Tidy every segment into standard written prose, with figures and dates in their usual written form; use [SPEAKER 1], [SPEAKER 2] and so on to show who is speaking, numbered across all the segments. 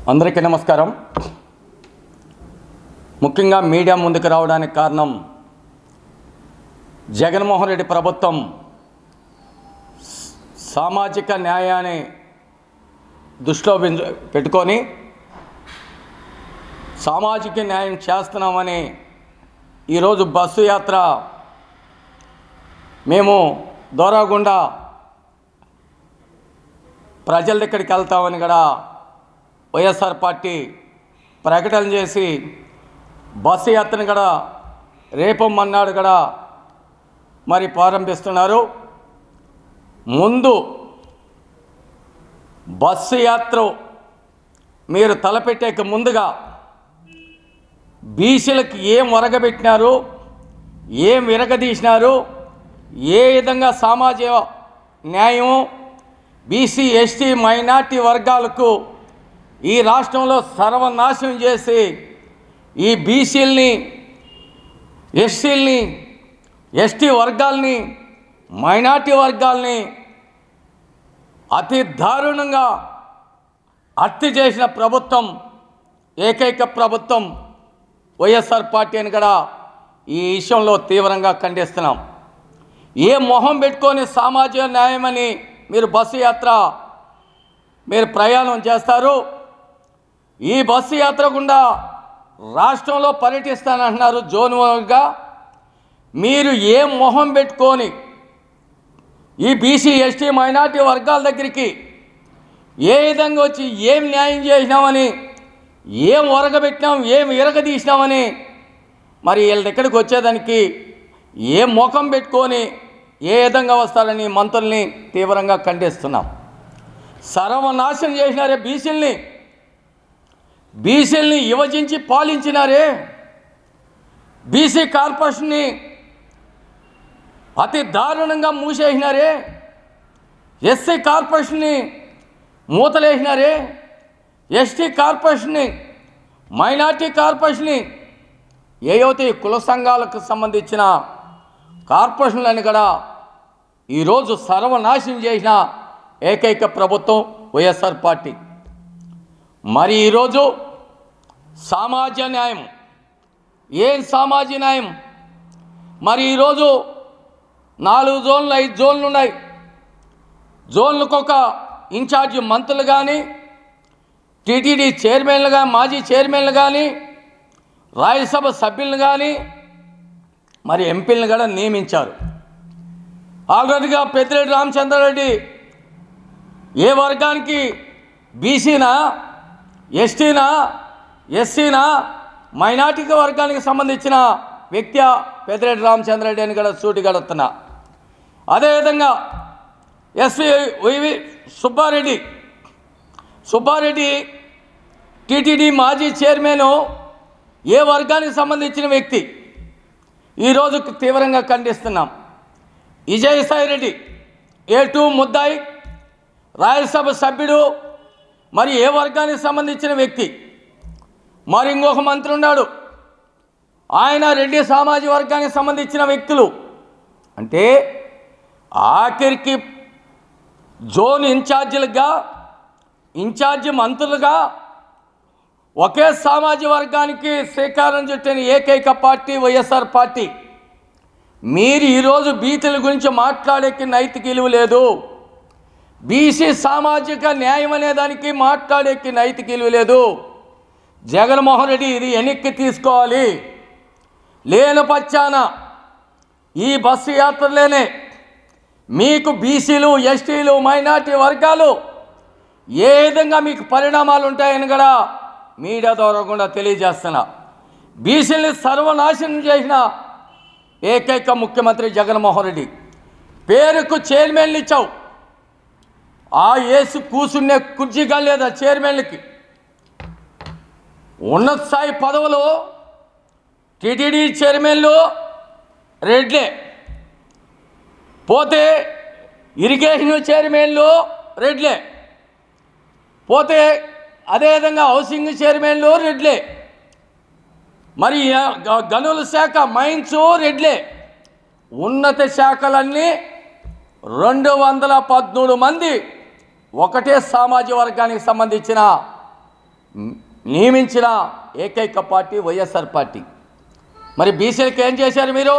[SPEAKER 1] అందరికీ నమస్కారం. ముఖ్యంగా మీడియా ముందుకు రావడానికి కారణం జగన్మోహన్ రెడ్డి ప్రభుత్వం సామాజిక న్యాయాన్ని దృష్టిలో పెట్టుకొని సామాజిక న్యాయం చేస్తున్నామని ఈరోజు బస్సు యాత్ర మేము దోరాగుండా ప్రజల దగ్గరికి వెళ్తామని కూడా వైఎస్ఆర్ పార్టీ ప్రకటన చేసి బస్సు యాత్రను కూడా రేపు మన్నాడు కూడా మరి ప్రారంభిస్తున్నారు. ముందు బస్సు యాత్ర మీరు తలపెట్టేక ముందుగా బీసీలకు ఏం ఒరగబెట్టినారు, ఏం విరగదీసినారు, ఏ విధంగా సామాజిక న్యాయం బీసీ ఎస్టీ మైనార్టీ వర్గాలకు ఈ రాష్ట్రంలో సర్వనాశనం చేసి ఈ బీసీలని ఎస్సీలని ఎస్టీ వర్గాల్ని మైనార్టీ వర్గాల్ని అతి దారుణంగా హత్య చేసిన ప్రభుత్వం ఏకైక ప్రభుత్వం వైఎస్ఆర్ పార్టీ అని కూడా ఈ విషయంలో తీవ్రంగా ఖండిస్తున్నాం. ఏ మొహం పెట్టుకొని సామాజిక న్యాయమని మీరు బస్సు యాత్ర మీరు ప్రయాణం చేస్తారు. ఈ బస్సు యాత్ర గుండా రాష్ట్రంలో పర్యటిస్తానంటున్నారు జోన్గా. మీరు ఏం మొహం పెట్టుకొని ఈ బీసీ ఎస్టీ మైనార్టీ వర్గాల దగ్గరికి ఏ విధంగా వచ్చి ఏం న్యాయం చేసినామని, ఏం ఒరగబెట్టినాం, ఏం ఇరగదీసినామని మరి వీళ్ళ దగ్గరికి వచ్చేదానికి ఏ ముఖం పెట్టుకొని ఏ విధంగా వస్తారని మంత్రుల్ని తీవ్రంగా ఖండిస్తున్నాం. సర్వనాశనం చేసినారే బీసీల్ని విభజించి పాలించినారే. బీసీ కార్పొరేషన్ని అతి దారుణంగా మూసేసినారే. ఎస్సీ కార్పొరేషన్ని మూతలేసినారే. ఎస్టీ కార్పొరేషన్ని మైనార్టీ కార్పొరేషన్ని ఏవైతే కుల సంఘాలకు సంబంధించిన కార్పొరేషన్లని కూడా ఈరోజు సర్వనాశనం చేసిన ఏకైక ప్రభుత్వం వైఎస్ఆర్ పార్టీ. మరి ఈరోజు సామాజిక న్యాయం ఏం సామాజిక న్యాయం? మరి ఈరోజు 4 జోన్లు 5 జోన్లు ఉన్నాయి. జోన్లకు ఒక ఇన్ఛార్జి మంత్రులు కానీ, టీటీడీ చైర్మన్లు కానీ, మాజీ చైర్మన్లు కానీ, రాజ్యసభ సభ్యులను కానీ, మరి ఎంపీలను కూడా నియమించారు. ఆల్రెడీగా పెద్దిరెడ్డి రామచంద్రారెడ్డి ఏ వర్గానికి, బీసీనా, ఎస్టీనా, ఎస్సీనా, మైనార్టీ వర్గానికి సంబంధించిన వ్యక్తి పెద్దిరెడ్డి రామచంద్రారెడ్డి అని కూడా సూటిగా అడుగుతున్నా. అదేవిధంగా ఎస్వి సుబ్బారెడ్డి టీటీడీ మాజీ చైర్మన్ ఏ వర్గానికి సంబంధించిన వ్యక్తి ఈరోజు తీవ్రంగా ఖండిస్తున్నాం. విజయసాయి రెడ్డి A2 ముద్దాయి రాజ్యసభ సభ్యుడు, మరి ఏ వర్గానికి సంబంధించిన వ్యక్తి. మరి ఇంకొక మంత్రి ఉన్నాడు, ఆయన రెడ్డి సామాజిక వర్గానికి సంబంధించిన వ్యక్తులు. అంటే ఆఖరికి జోన్ ఇన్ఛార్జి మంత్రులుగా ఒకే సామాజిక వర్గానికి శ్రీకారం చుట్టిన ఏకైక పార్టీ వైఎస్ఆర్ పార్టీ. మీరు ఈరోజు బీసీల గురించి మాట్లాడేకి నైతిక విలువ లేదు. బీసీ సామాజిక న్యాయం అనేదానికి మాట్లాడేకి నైతిక విలువ లేదు. జగన్మోహన్ రెడ్డి ఇది వెనక్కి తీసుకోవాలి. లేని పచ్చాన ఈ బస్సు యాత్రలోనే మీకు బీసీలు ఎస్టీలు మైనార్టీ వర్గాలు ఏ విధంగా మీకు పరిణామాలు ఉంటాయని కూడా మీడియా ద్వారా కూడా తెలియజేస్తున్నా. బీసీని సర్వనాశనం చేసిన ఏకైక ముఖ్యమంత్రి జగన్మోహన్ రెడ్డి. పేరుకు చైర్మన్లు ఇచ్చావు, ఆ ఏసు కూర్చునే కుర్చీగా లేదా చైర్మన్లకి. ఉన్నత స్థాయి పదవులు టీటీడీ చైర్మన్లు రెడ్లే, పోతే ఇరిగేషన్ చైర్మన్లు రెడ్లే, పోతే అదేవిధంగా హౌసింగ్ చైర్మన్లు రెడ్లే, మరి గనుల శాఖ మైన్స్ రెడ్లే. ఉన్నత శాఖలన్నీ 213 మంది ఒకటే సామాజిక వర్గానికి సంబంధించిన నియమించిన ఏకైక పార్టీ వైఎస్ఆర్ పార్టీ. మరి బీసీలకు ఏం చేశారు? మీరు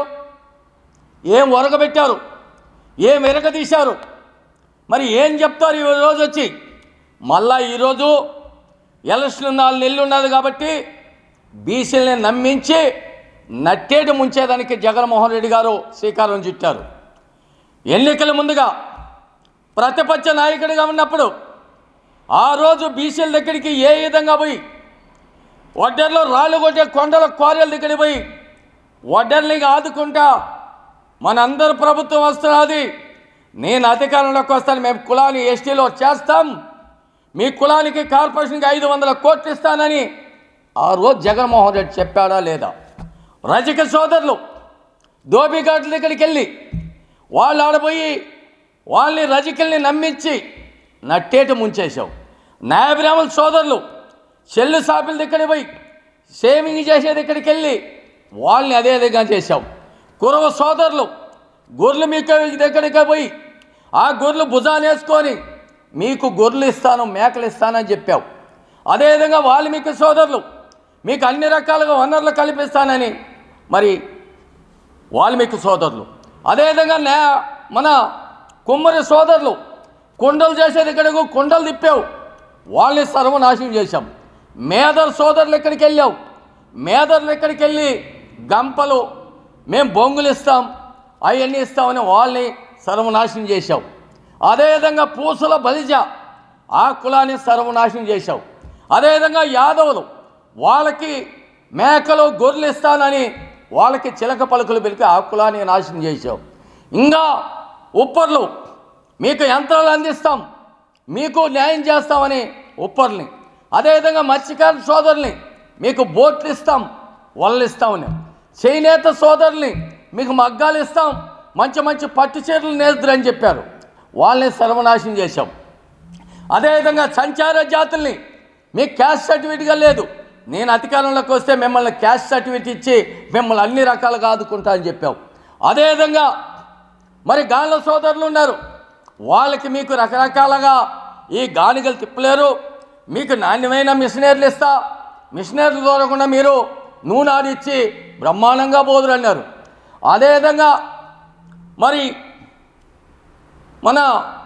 [SPEAKER 1] ఏం ఒరగబెట్టారు? ఏం ఎరగదీశారు? మరి ఏం చెప్తారు ఈరోజు వచ్చి? మళ్ళా ఈరోజు ఎలక్షన్ 4 నెలలు ఉన్నది కాబట్టి బీసీలని నమ్మించి నట్టేటి ముంచేదానికి జగన్మోహన్ రెడ్డి గారు శ్రీకారం చుట్టారు. ఎన్నికల ముందుగా ప్రతిపక్ష నాయకుడిగా ఉన్నప్పుడు ఆ రోజు బీసీల దగ్గరికి ఏ విధంగా పోయి వడ్డర్లో రాళ్ళు కొట్టే కొండల క్వారీల దగ్గరికి పోయి వడ్డర్ని ఆదుకుంటా మనందరూ ప్రభుత్వం వస్తున్నది, నేను అధికారంలోకి వస్తాను, మేము కులాన్ని ఎస్టీలో చేస్తాం, మీ కులానికి కార్పొరేషన్కి 500 కోట్లు ఇస్తానని ఆ రోజు జగన్మోహన్ రెడ్డి చెప్పాడా లేదా? రజక సోదరులు దోబిఘాట్ల దగ్గరికి వెళ్ళి వాళ్ళు ఆడపోయి వాళ్ళని రజకుల్ని నమ్మించి నట్టేట ముంచేశావు. న్యాయబ్రాహ్మణ సోదరులు చెల్లు సాపిల దగ్గరికి పోయి సేవింగ్ చేసే దగ్గరికి వెళ్ళి వాళ్ళని అదే విధంగా చేశావు. కురవ సోదరులు గొర్రెలు మీకు దగ్గరికి పోయి ఆ గొర్రెలు భుజాన్ని వేసుకొని మీకు గొర్రెలు ఇస్తాను, మేకలు ఇస్తానని చెప్పావు. అదేవిధంగా వాల్మీకి సోదరులు మీకు అన్ని రకాలుగా వనరులు కల్పిస్తానని మరి వాల్మీకి సోదరులు, అదేవిధంగా మన కుమ్మరి సోదరులు కుండలు చేసే దగ్గరకు కుండలు తిప్పావు, వాళ్ళని సర్వనాశనం చేశాం. మేదర్ సోదరులు ఎక్కడికి వెళ్ళావు? మేదర్లు ఎక్కడికి వెళ్ళి గంపలు మేము బొంగులు ఇస్తాం అవన్నీ ఇస్తామని వాళ్ళని సర్వనాశనం చేశావు. అదేవిధంగా పూసల బలిజ ఆ కులాన్ని సర్వనాశనం చేశావు. అదేవిధంగా యాదవులు వాళ్ళకి మేకలు గొర్రెలు ఇస్తానని వాళ్ళకి చిలక పలుకులు పెరిగి ఆ కులాన్ని నాశనం చేశావు. ఇంకా ఉప్పర్లు మీకు యంత్రాలు అందిస్తాం, మీకు న్యాయం చేస్తామని ఉప్పర్ని, అదేవిధంగా మత్స్యకార సోదరుల్ని మీకు బోట్లు ఇస్తాం, వలలు ఇస్తామని, చేనేత సోదరుల్ని మీకు మగ్గాలు ఇస్తాం, మంచి మంచి పట్టు చీరలు నేర్దురని చెప్పారు, వాళ్ళని సర్వనాశనం చేశాం. అదేవిధంగా సంచార జాతుల్ని మీకు క్యాస్ట్ సర్టిఫికేట్గా లేదు, నేను అధికారంలోకి వస్తే మిమ్మల్ని క్యాస్ట్ సర్టిఫికేట్ ఇచ్చి మిమ్మల్ని అన్ని రకాలుగా ఆదుకుంటా అని చెప్పావు. అదేవిధంగా మరి గానుల సోదరులు ఉన్నారు, వాళ్ళకి మీకు రకరకాలుగా ఈ గానిగలు తిప్పలేరు, మీకు నాణ్యమైన మిషనరీలు ఇస్తా, మిషనరీలు దొరకకుండా మీరు నూనె ఆడిచ్చి బ్రహ్మాండంగా బోధులు అన్నారు. అదేవిధంగా మరి మన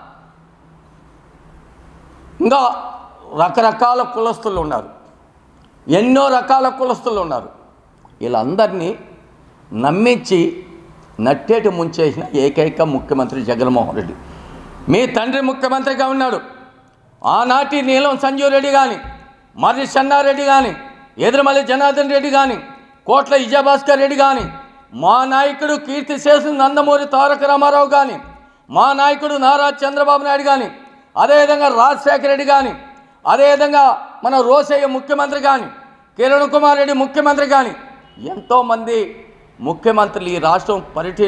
[SPEAKER 1] ఇంకా రకరకాల కులస్తులు ఉన్నారు, ఎన్నో రకాల కులస్తులు ఉన్నారు. వీళ్ళందరినీ నమ్మించి నట్టేటి ముంచేసిన ఏకైక ముఖ్యమంత్రి జగన్మోహన్ రెడ్డి. మీ తండ్రి ముఖ్యమంత్రిగా ఉన్నాడు, ఆనాటి నీలం సంజీవ్ రెడ్డి కానీ, మర్రి చెన్నారెడ్డి కానీ, ఎదురుమల్లి జనార్దన్ రెడ్డి కానీ, కోట్ల విజయభాస్కర్ రెడ్డి కానీ, మా నాయకుడు కీర్తిశేషు నందమూరి తారక రామారావు కానీ, మా నాయకుడు నారా చంద్రబాబు నాయుడు కానీ, అదేవిధంగా రాజశేఖర రెడ్డి కానీ, అదేవిధంగా మన రోసయ్య ముఖ్యమంత్రి కానీ, కిరణ్ కుమార్ రెడ్డి ముఖ్యమంత్రి కానీ, ఎంతోమంది ముఖ్యమంత్రులు ఈ రాష్ట్రం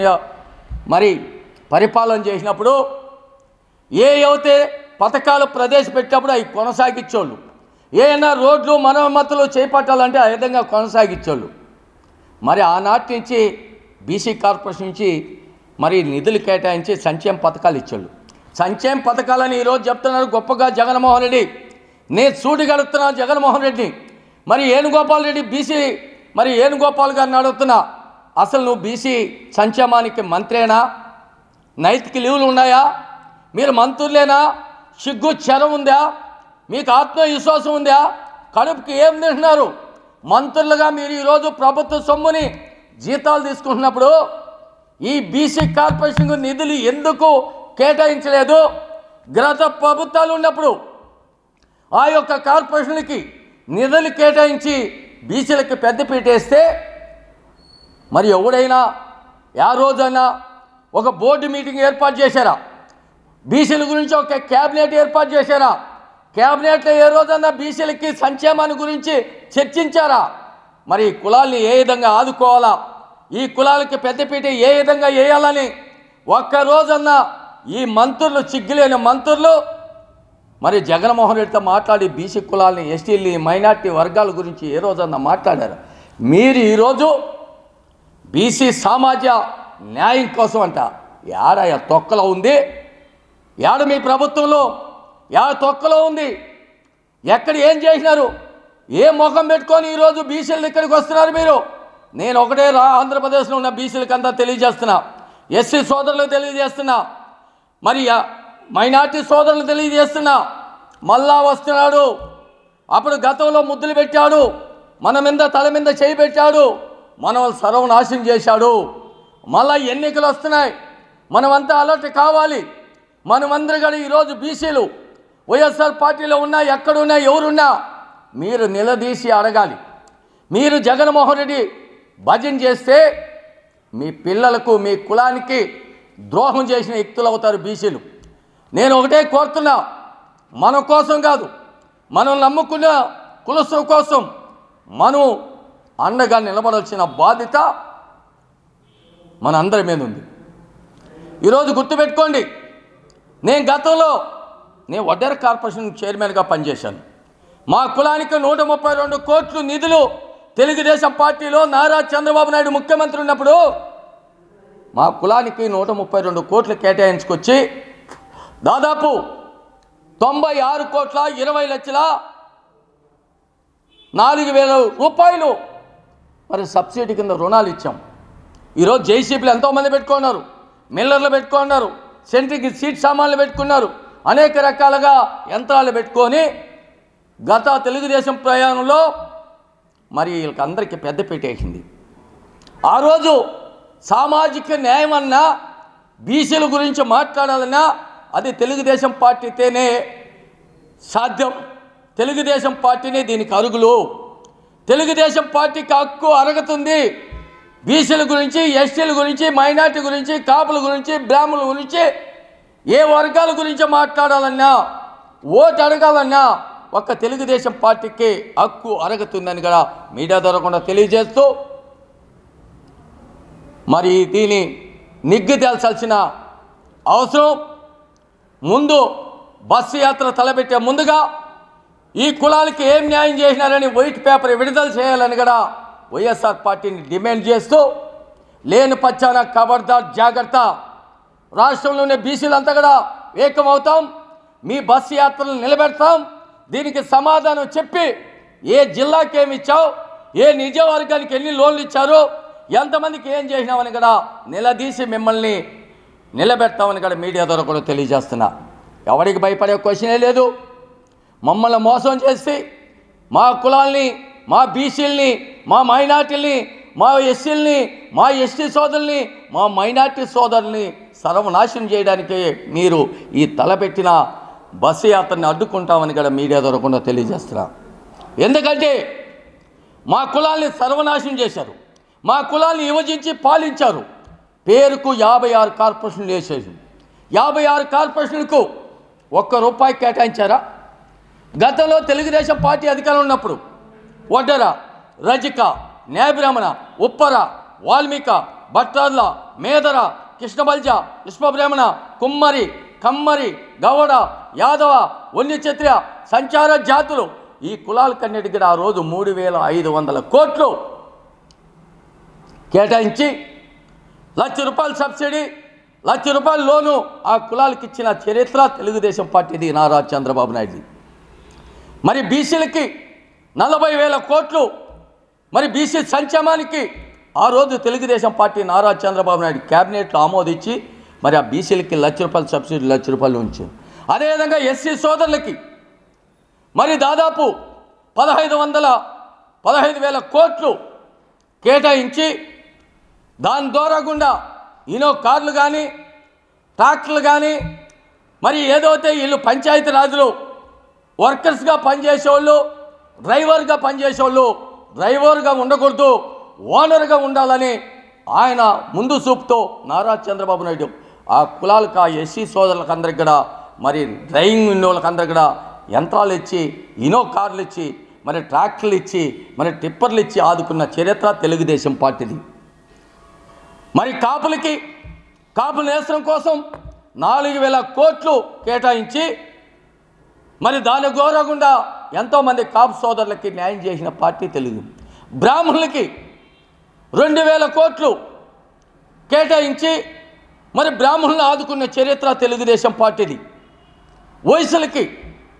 [SPEAKER 1] పరిపాలన చేసినప్పుడు అయితే పథకాలు ప్రవేశపెట్టినప్పుడు అవి కొనసాగించోళ్ళు, ఏమైనా రోడ్లు మరమ్మతులు చేపట్టాలంటే ఆ విధంగా కొనసాగించోళ్ళు. మరి ఆనాటి నుంచి బీసీ కార్పొరేషన్ నుంచి మరి నిధులు కేటాయించి సంక్షేమ పథకాలు ఇచ్చాళ్ళు. సంక్షేమ పథకాలని ఈరోజు చెప్తున్నారు గొప్పగా జగన్మోహన్ రెడ్డి. నేను సూటిగడుతున్నాను జగన్మోహన్ రెడ్డిని. మరి ఏనుగోపాల్ రెడ్డి బీసీ మరి ఏనుగోపాల్ గారిని అడుగుతున్నా, అసలు నువ్వు బీసీ సంక్షేమానికి మంత్రేనా? నైతిక లీవులు ఉన్నాయా? మీరు మంత్రులేనా? సిగ్గు చెరం ఉందా? మీకు ఆత్మవిశ్వాసం ఉందా? కడుపుకి ఏం తింటున్నారు? మంత్రులుగా మీరు ఈరోజు ప్రభుత్వ సొమ్ముని జీతాలు తీసుకుంటున్నప్పుడు ఈ బీసీ కార్పొరేషన్ నిధులు ఎందుకు కేటాయించలేదు? గత ప్రభుత్వాలు ఉన్నప్పుడు ఆ యొక్క కార్పొరేషన్కి నిధులు కేటాయించి బీసీలకు పెద్దపీట వేస్తే మరి ఎవడైనా ఆ రోజైనా ఒక బోర్డు మీటింగ్ ఏర్పాటు చేశారా? బీసీల గురించి ఒక క్యాబినెట్ ఏర్పాటు చేశారా? క్యాబినెట్లో ఏ రోజన్నా బీసీలకి సంక్షేమాన్ని గురించి చర్చించారా? మరి కులాల్ని ఏ విధంగా ఆదుకోవాలా, ఈ కులాలకి పెద్దపీట ఏ విధంగా వేయాలని ఒక్కరోజన్నా ఈ మంత్రులు, సిగ్గులేని మంత్రులు మరి జగన్మోహన్ రెడ్డితో మాట్లాడి బీసీ కులాలని, ఎస్టీలని, మైనార్టీ వర్గాల గురించి ఏ రోజన్నా మాట్లాడారు? మీరు ఈరోజు బీసీ సామాజిక న్యాయం కోసం అంట యాడ తొక్కలో ఉంది? యాడ మీ ప్రభుత్వంలో యాడ తొక్కలో ఉంది? ఎక్కడ ఏం చేసినారు? ఏ ముఖం పెట్టుకొని ఈరోజు బీసీల దగ్గరికి వస్తున్నారు మీరు? నేను ఒకటే ఆంధ్రప్రదేశ్లో ఉన్న బీసీలకు అంతా తెలియజేస్తున్నా, ఎస్సీ సోదరులకు తెలియజేస్తున్నా, మరి మైనార్టీ సోదరులకు తెలియజేస్తున్నా, మళ్ళా వస్తున్నాడు. అప్పుడు గతంలో ముద్దులు పెట్టాడు, మన మీద తల మీద చేయి పెట్టాడు, మనం సర్వనాశనం చేశాడు. మళ్ళా ఎన్నికలు వస్తున్నాయి, మనమంతా అలర్ట్ కావాలి. మనమందరూ కూడా ఈరోజు బీసీలు వైఎస్ఆర్ పార్టీలో ఉన్నా, ఎక్కడున్నా, ఎవరున్నా మీరు నిలదీసి అడగాలి. మీరు జగన్మోహన్ రెడ్డి భజన చేస్తే మీ పిల్లలకు, మీ కులానికి ద్రోహం చేసిన వ్యక్తులు అవుతారు బీసీలు. నేను ఒకటే కోరుతున్నా, మన కోసం కాదు, మనం నమ్ముకున్న కులస్తుల కోసం మనం అండగా నిలబడాల్సిన బాధ్యత మన అందరి మీద ఉంది. ఈరోజు గుర్తుపెట్టుకోండి, నేను గతంలో వడ్డేర కార్పొరేషన్ చైర్మన్గా పనిచేశాను. మా కులానికి 132 కోట్లు నిధులు తెలుగుదేశం పార్టీలో నారా చంద్రబాబు నాయుడు ముఖ్యమంత్రి ఉన్నప్పుడు మా కులానికి 132 కోట్లు కేటాయించుకొచ్చి దాదాపు 96,20,04,000 రూపాయలు మరి సబ్సిడీ కింద రుణాలు ఇచ్చాం. ఈరోజు జేసీబీలు ఎంతోమంది పెట్టుకున్నారు, మిల్లర్లు పెట్టుకున్నారు, సెంట్రిక్ సీట్ సామాన్లు పెట్టుకున్నారు, అనేక రకాలుగా యంత్రాలు పెట్టుకొని గత తెలుగుదేశం ప్రయాణంలో మరి వీళ్ళకి అందరికీ పెద్దపీట వేసింది. ఆ రోజు సామాజిక న్యాయం అన్నా, బీసీల గురించి మాట్లాడాలన్నా అది తెలుగుదేశం పార్టీతోనే సాధ్యం. తెలుగుదేశం పార్టీనే దీనికి అరుగులు. తెలుగుదేశం పార్టీకి హక్కు అరగతుంది. బీసీల గురించి, ఎస్టీల గురించి, మైనార్టీ గురించి, కాపుల గురించి, బ్రాహ్మణుల గురించి, ఏ వర్గాల గురించి మాట్లాడాలన్నా, ఓటు అడగాలన్నా ఒక్క తెలుగుదేశం పార్టీకి హక్కు అరగతుందని కూడా మీడియా ద్వారా కూడా తెలియజేస్తూ మరి దీన్ని నిగ్గు తేల్చాల్సిన అవసరం. ముందు బస్సు యాత్ర తలపెట్టే ముందుగా ఈ కులాలకి ఏం న్యాయం చేసినారని వైట్ పేపర్ విడుదల చేయాలని కూడా వైఎస్ఆర్ పార్టీని డిమాండ్ చేస్తూ, లేని పచ్చాన ఖబర్దార్ జాగ్రత్త, రాష్ట్రంలోనే బీసీలంతా కూడా ఏకమవుతాం, మీ బస్సు యాత్రలు నిలబెడతాం, దీనికి సమాధానం చెప్పి ఏ జిల్లాకి ఏమి ఇచ్చావు, ఏ నియోజకవర్గానికి ఎన్ని లోన్లు ఇచ్చారు, ఎంతమందికి ఏం చేసినామని కూడా నిలదీసి మిమ్మల్ని నిలబెడతామని కూడా మీడియా ద్వారా కూడా తెలియజేస్తున్నా. ఎవరికి భయపడే క్వశ్చనే లేదు. మమ్మల్ని మోసం చేసి మా కులాల్ని, మా బీసీలని, మా మైనార్టీలని, మా ఎస్సీలని, మా ఎస్టీ సోదరుల్ని, మా మైనార్టీ సోదరుల్ని సర్వనాశనం చేయడానికి మీరు ఈ తలపెట్టిన బస్సు యాత్రని అడ్డుకుంటామని కూడా మీడియా ద్వారా కూడా తెలియజేస్తున్నా. ఎందుకంటే మా కులాల్ని సర్వనాశనం చేశారు, మా కులాల్ని విభజించి పాలించారు. పేరుకు 56 కార్పొరేషన్లు వేసేసి 56 కార్పొరేషన్లకు ₹1 కేటాయించారా? గతంలో తెలుగుదేశం పార్టీ అధికారంలో ఉన్నప్పుడు వడ్డెర, రజిక, న్యాయబ్రాహ్మణ, ఉప్పర, వాల్మీక, భట్టార్ల, మేదర, కృష్ణబల్జ, విశ్వబ్రాహ్మణ, కుమ్మరి, కమ్మరి, గౌడ, యాదవ, వన్యక్షత్రియ, సంచార జాతులు ఈ కులాలకన్నిటికీ ఆ రోజు 3,500 కోట్లు కేటాయించి ₹1,00,000 సబ్సిడీ, ₹1,00,000 లోను ఆ కులాలకు ఇచ్చిన చరిత్ర తెలుగుదేశం పార్టీది, నారా చంద్రబాబు నాయుడు. మరి బీసీలకి 40,000 కోట్లు మరి బీసీ సంక్షేమానికి ఆ రోజు తెలుగుదేశం పార్టీ నారా చంద్రబాబు నాయుడు క్యాబినెట్లో ఆమోదించి మరి ఆ బీసీలకి ₹1,00,000 సబ్సిడీ, ₹1,00,000 ఉంచారు. అదేవిధంగా ఎస్సీ సోదరులకి మరి దాదాపు 15,000 కోట్లు కేటాయించి దాని ద్వారా గుండా ఇనో కార్లు కానీ, ట్రాక్టర్లు కానీ, మరి ఏదైతే వీళ్ళు పంచాయతీ రాజులు వర్కర్స్గా పనిచేసేవాళ్ళు, డ్రైవర్గా పనిచేసేవాళ్ళు డ్రైవర్గా ఉండకూడదు, ఓనర్గా ఉండాలని ఆయన ముందు చూపుతో నారా చంద్రబాబు నాయుడు ఆ కులాలకు, ఆ ఎస్సీ సోదరులకు అందరికి కూడా మరి డ్రైవింగ్ ఉన్న వాళ్ళకి అందరికి కూడా యంత్రాలు ఇచ్చి, ఇనో కార్లు ఇచ్చి, మరి ట్రాక్టర్లు ఇచ్చి, మరి టిప్పర్లు ఇచ్చి ఆదుకున్న చరిత్ర తెలుగుదేశం పార్టీది. మరి కాపులకి, కాపుల నేస్తం కోసం 4,000 కోట్లు కేటాయించి మరి దాని గౌరవకుండా ఎంతోమంది కాపు సోదరులకి న్యాయం చేసిన పార్టీ తెలుగు. బ్రాహ్మణులకి 2,000 కోట్లు కేటాయించి మరి బ్రాహ్మణులను ఆదుకున్న చరిత్ర తెలుగుదేశం పార్టీది. వయసులకి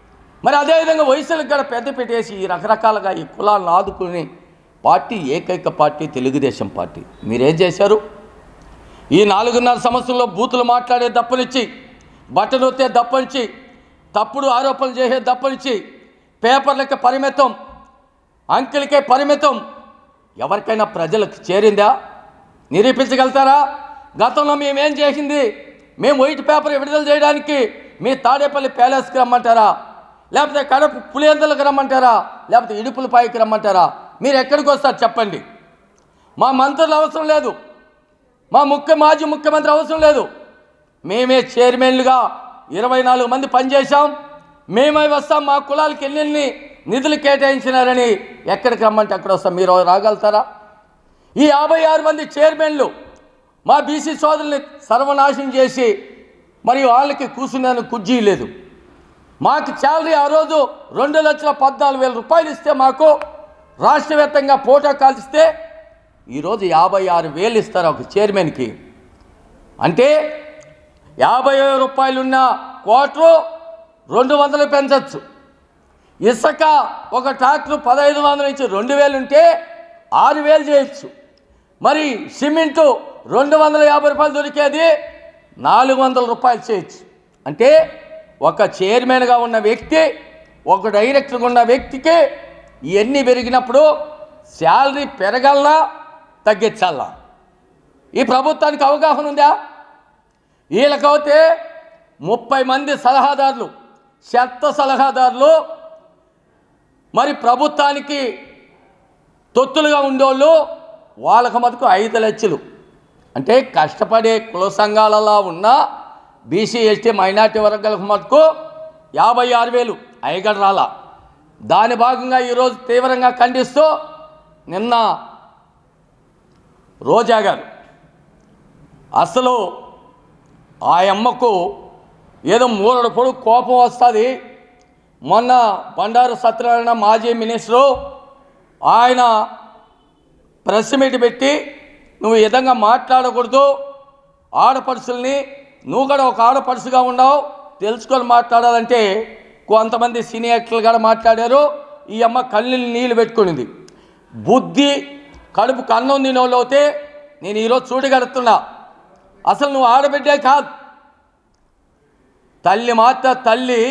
[SPEAKER 1] మరి అదేవిధంగా వయసులకు కూడా పెద్ద పెట్టేసి ఈ రకరకాలుగా ఈ కులాలను ఆదుకునే పార్టీ ఏకైక పార్టీ తెలుగుదేశం పార్టీ. మీరేం చేశారు? ఈ 4.5 సంవత్సరంలో బూతులు మాట్లాడే దప్పనిచ్చి, బట్టలు ఒత్తే దప్పనిచ్చి, తప్పుడు ఆరోపణలు చేసే దప్పనిచ్చి, పేపర్లకే పరిమితం, అంకెలకే పరిమితం, ఎవరికైనా ప్రజలకు చేరిందా? నిరూపించగలుగుతారా? గతంలో మేమేం చేసింది? మేము వైట్ పేపర్ విడుదల చేయడానికి మీ తాడేపల్లి ప్యాలెస్కి రమ్మంటారా? లేకపోతే కడప పులివెందులకు రమ్మంటారా? లేకపోతే ఇడుపులపాయకి రమ్మంటారా? మీరు ఎక్కడికి వస్తారు చెప్పండి. మా మంత్రులు అవసరం లేదు, మా మాజీ ముఖ్యమంత్రి అవసరం లేదు. మేమే చైర్మన్లుగా 24 మంది పనిచేశాం. మేమే వస్తాం. మా కులాలకు ఎన్ని నిధులు కేటాయించినారని ఎక్కడికి రమ్మంటే అక్కడ వస్తాం. మీరు రాగలుగుతారా? ఈ 56 మంది చైర్మన్లు మా బీసీ సోదరుల్ని సర్వనాశనం చేసి మరి వాళ్ళకి కూర్చునేందుకు కుర్చీ లేదు. మాకు శాలరీ ఆ రోజు 2,14,000 రూపాయలు ఇస్తే, మాకు రాష్ట్ర వ్యాప్తంగా పోటా కాల్చిస్తే ఈరోజు 56,000 ఇస్తారు ఒక చైర్మన్కి. అంటే 50,000 రూపాయలున్న క్వార్టరు 200 పెంచవచ్చు. ఇసుక ఒక ట్రాక్టర్ 1,500 నుంచి 2,000 ఉంటే 6,000 చేయొచ్చు. మరి సిమెంటు 250 రూపాయలు దొరికేది 400 రూపాయలు చేయొచ్చు. అంటే ఒక చైర్మన్గా ఉన్న వ్యక్తి, ఒక డైరెక్టర్గా ఉన్న వ్యక్తికి ఇవన్నీ పెరిగినప్పుడు శాలరీ పెరగాలనా తగ్గించాలా? ఈ ప్రభుత్వానికి అవగాహన ఉందా? వీళ్ళకైతే 30 మంది సలహాదారులు, చెత్త సలహాదారులు, మరి ప్రభుత్వానికి తొత్తులుగా ఉండేవాళ్ళు, వాళ్ళకు మటుకు 5 లక్షలు. అంటే కష్టపడే కుల సంఘాలలో ఉన్న బీసీ ఎస్టీ మైనార్టీ వర్గాలకు మటుకు 56,000 ఐగడ రాలా. దాని భాగంగా ఈరోజు తీవ్రంగా ఖండిస్తూ నిన్న రోజా గారు అసలు ఆ అమ్మకు ఏదో మూలడు పొడుగు కోపం వస్తుంది. మొన్న బండారు సత్యనారాయణ మాజీ మినిస్టరు ఆయన ప్రెస్ మీట్ పెట్టి నువ్వు ఈ విధంగా మాట్లాడకూడదు, ఆడపడుచుల్ని, నువ్వు కూడా ఒక ఆడపడుచుగా ఉన్నావు, తెలుసుకొని మాట్లాడాలంటే కొంతమంది సీనియర్లు కూడా మాట్లాడారు. ఈ అమ్మ కళ్ళు నీళ్ళు పెట్టుకునింది. బుద్ధి కడుపుకు అన్నం తినోళ్ళు అయితే నేను ఈరోజు చూడగలుగుతున్నా. అసలు నువ్వు ఆడబిడ్డే కాదు, తల్లి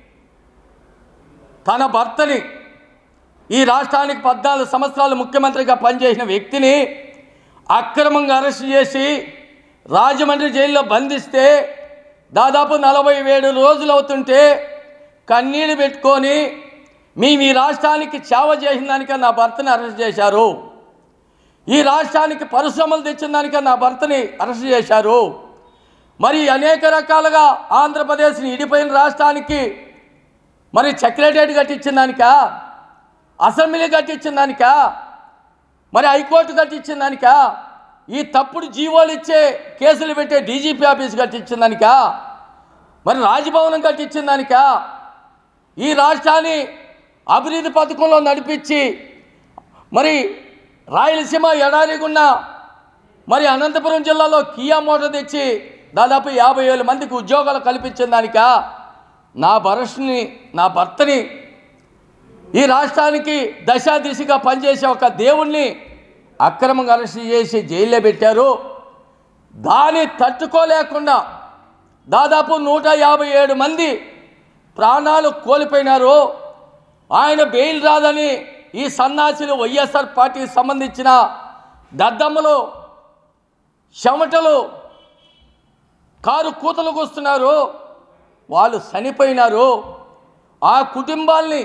[SPEAKER 1] తన భర్తని, ఈ రాష్ట్రానికి 14 సంవత్సరాలు ముఖ్యమంత్రిగా పనిచేసిన వ్యక్తిని అక్రమంగా అరెస్ట్ చేసి రాజమండ్రి జైల్లో బంధిస్తే దాదాపు 47 రోజులు అవుతుంటే కన్నీళ్ళు పెట్టుకొని మీ రాష్ట్రానికి సేవ చేసిన దానికే నా భర్తని అరెస్ట్ చేశారు, ఈ రాష్ట్రానికి పరిశ్రమలు తెచ్చిన దానికే నా భర్తని అరెస్ట్ చేశారు, మరి అనేక రకాలుగా ఆంధ్రప్రదేశ్ని ఇడిపోయిన రాష్ట్రానికి మరి సెక్రటేరియట్ కట్టించిన దానికా, అసెంబ్లీ కట్టించిన దానికా, మరి హైకోర్టు కట్టించిన దానికా, ఈ తప్పుడు జీవోలు ఇచ్చే కేసులు పెట్టే డీజీపీ ఆఫీస్ కట్టించిన దానికా, మరి రాజ్భవనం కట్టించిన దానికా, ఈ రాష్ట్రాన్ని అభివృద్ధి పథకంలో నడిపించి మరి రాయలసీమ ఎడారిగున్న మరి అనంతపురం జిల్లాలో కియా మోటార్ తెచ్చి దాదాపు 50,000 మందికి ఉద్యోగాలు కల్పించిన దానికా, నా భర్తని ఈ రాష్ట్రానికి దశాదిశగా పనిచేసే ఒక దేవుణ్ణి అక్రమంగా అరెస్ట్ చేసి జైల్లో పెట్టారు. దాన్ని తట్టుకోలేకుండా దాదాపు 157 మంది ప్రాణాలు కోల్పోయినారు. ఆయన బెయిల్ రాదని ఈ సన్నాసులు వైఎస్ఆర్ పార్టీకి సంబంధించిన దద్దమ్మలు చెమటలు కారు కూతలు కూస్తున్నారు. వాళ్ళు చనిపోయినారు. ఆ కుటుంబాల్ని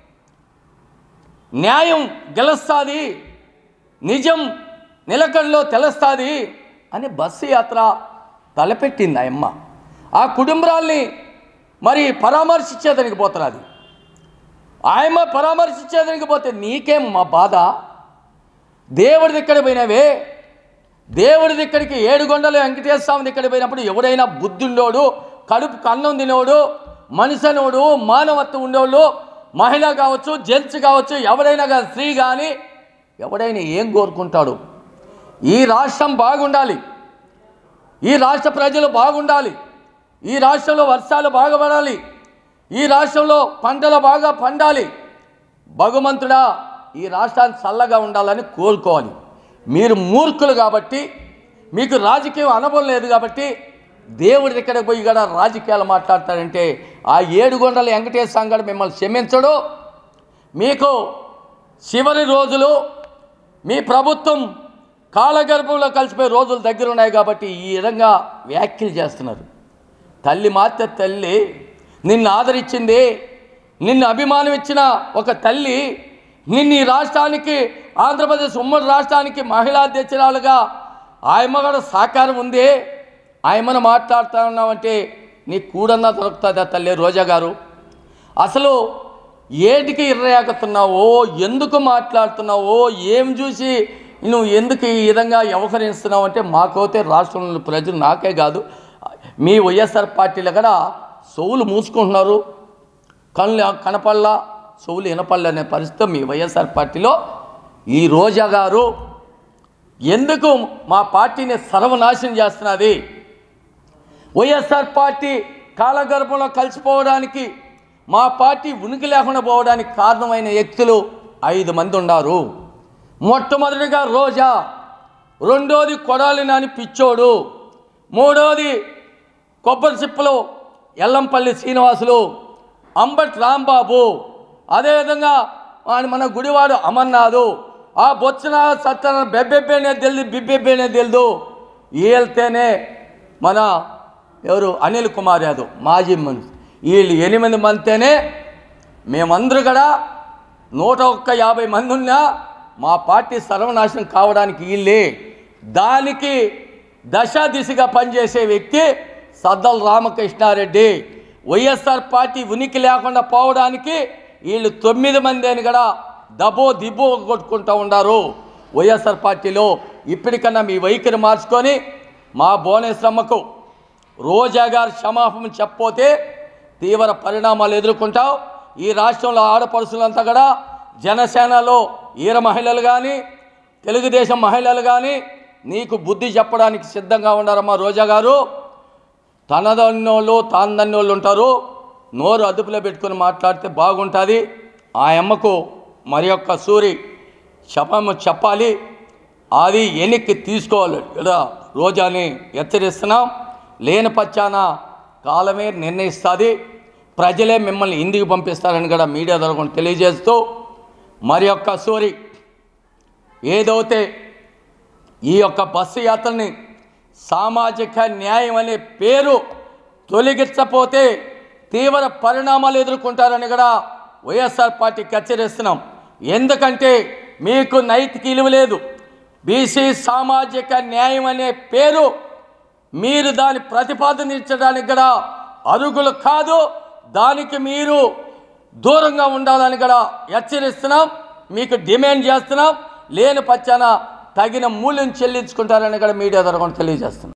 [SPEAKER 1] న్యాయం గెలుస్తుంది, నిజం నిలకడలో తెలుస్తుంది అని బస్సు యాత్ర తలపెట్టింది ఆ అమ్మ. ఆ కుటుంబాల్ని మరి పరామర్శించేదానికి పోతున్నది. ఆయమ్మ పరామర్శించేదానికి పోతే నీకేం మా బాధ? దేవుడి దగ్గర పోయినవే, దేవుడి దగ్గరికి 7 కొండలు వెంకటేశ్వర స్వామి దగ్గర పోయినప్పుడు ఎవడైనా బుద్ధుండోడు, కడుపు కన్నం తినేవాడు, మనిషి అనేవాడు, మానవత్వం ఉండేవాళ్ళు, మహిళ కావచ్చు, జెంట్స్ కావచ్చు, ఎవడైనా కానీ, స్త్రీ కానీ ఎవడైనా ఏం కోరుకుంటాడు? ఈ రాష్ట్రం బాగుండాలి, ఈ రాష్ట్ర ప్రజలు బాగుండాలి, ఈ రాష్ట్రంలో వర్షాలు బాగుపడాలి, ఈ రాష్ట్రంలో పంటలు బాగా పండాలి, భగవంతుడా ఈ రాష్ట్రాన్ని చల్లగా ఉండాలని కోరుకోవాలి. మీరు మూర్ఖులు కాబట్టి, మీకు రాజకీయం అనుభవం లేదు కాబట్టి దేవుడి దగ్గరకు పోయి కూడా రాజకీయాలు మాట్లాడతాడంటే ఆ ఏడుగొండల వెంకటేశ్వర సంఘాడు మిమ్మల్ని క్షమించడు. మీకు చివరి రోజులు మీ ప్రభుత్వం కాలగర్భంలో కలిసిపోయే రోజులు దగ్గర ఉన్నాయి కాబట్టి ఈ విధంగా వ్యాఖ్యలు చేస్తున్నారు. తల్లి మాత్ర తల్లి నిన్ను ఆదరించింది, నిన్ను అభిమానం ఇచ్చిన ఒక తల్లి, నిన్ను ఈ రాష్ట్రానికి ఆంధ్రప్రదేశ్ ఉమ్మడి రాష్ట్రానికి మహిళా అధ్యక్షురాలుగా ఆయమ్మ కూడా సహకారం ఉంది. ఆయమ్మను మాట్లాడుతూ ఉన్నామంటే నీకు కూడన్నా దొరుకుతుందా తల్లి రోజా గారు? అసలు ఏటికి ఇర్రయాకుతున్నావో, ఎందుకు మాట్లాడుతున్నావో, ఏం చూసి నువ్వు ఎందుకు ఈ విధంగా వ్యవహరిస్తున్నావు అంటే మాకైతే రాష్ట్రంలో ప్రజలు, నాకే కాదు మీ వైఎస్ఆర్ పార్టీలో కూడా చెవులు మూసుకుంటున్నారు, కళ్ళు కనపల్లా చెవులు వినపల్లా అనే పరిస్థితి మీ వైఎస్ఆర్ పార్టీలో. ఈ రోజా గారు ఎందుకు మా పార్టీని సర్వనాశనం చేస్తున్నది? వైఎస్ఆర్ పార్టీ కాలగర్భంలో కలిసిపోవడానికి, మా పార్టీ ఉనికి లేకుండా పోవడానికి కారణమైన వ్యక్తులు 5 మంది ఉన్నారు. మొట్టమొదటిగా రోజా, రెండోది కొడాలి నాని పిచ్చోడు, మూడోది కొబ్బరి చిప్పలు ఎల్లంపల్లి శ్రీనివాసులు, అంబట్ రాంబాబు, అదేవిధంగా మన గుడివాడు అమర్నాథు, ఆ బొచ్చన సత్యన బెబ్బెబ్బేనే తెలియదు, బిబ్బెబ్బేనే తెలియదు. వీళ్ళతేనే మన ఎవరు అనిల్ కుమార్ యాదవ్ మాజీ మంత్రి, వీళ్ళు 8 మందితేనే మేమందరూ కూడా 150 మంది ఉన్నా మా పార్టీ సర్వనాశనం కావడానికి వీళ్ళే. దానికి దశ దిశగా పనిచేసే వ్యక్తి సద్దల రామకృష్ణారెడ్డి. వైఎస్ఆర్ పార్టీ ఉనికి లేకుండా పోవడానికి వీళ్ళు 9 మంది అని కూడా దబో దిబ్బో కొట్టుకుంటూ ఉన్నారు వైఎస్ఆర్ పార్టీలో. ఇప్పటికన్నా మీ వైఖరి మార్చుకొని మా భువనేశ్వరమ్మకు రోజా గారు క్షమాపణ చెప్పపోతే తీవ్ర పరిణామాలు ఎదుర్కొంటావు. ఈ రాష్ట్రంలో ఆడపడుచులంతా కూడా జనసేనలో ఈర మహిళలు కానీ, తెలుగుదేశం మహిళలు కానీ నీకు బుద్ధి చెప్పడానికి సిద్ధంగా ఉన్నారమ్మా రోజా గారు. తనదన్నోళ్ళు తాందన్నోళ్ళు ఉంటారు, నోరు అదుపులో పెట్టుకొని మాట్లాడితే బాగుంటుంది. ఆ అమ్మకు మరి యొక్క సూరి శపము చెప్పాలి, అది వెనక్కి తీసుకోవాలి. ఇక్కడ రోజాని హెచ్చరిస్తున్నాం. లేని పచ్చాన కాలమే నిర్ణయిస్తుంది, ప్రజలే మిమ్మల్ని ఇంటికి పంపిస్తారని కూడా మీడియా ద్వారా తెలియజేస్తూ, మరి యొక్క సూరి ఏదైతే ఈ యొక్క బస్సు యాత్రని సామాజిక న్యాయం అనే పేరు తొలగించకపోతే తీవ్ర పరిణామాలు ఎదుర్కొంటారని కూడా వైఎస్ఆర్ పార్టీకి హెచ్చరిస్తున్నాం. ఎందుకంటే మీకు నైతిక విలువ లేదు. బీసీ సామాజిక న్యాయం అనే పేరు మీరు దాన్ని ప్రతిపాదించడానికి కూడా అరుగులు కాదు, దానికి మీరు దూరంగా ఉండాలని కూడా హెచ్చరిస్తున్నాం. మీకు డిమాండ్ చేస్తున్నాం. లేని పచ్చాన తగిన మూల్యం చెల్లించుకుంటారని కూడా మీడియా ద్వారా తెలియజేస్తున్నాం.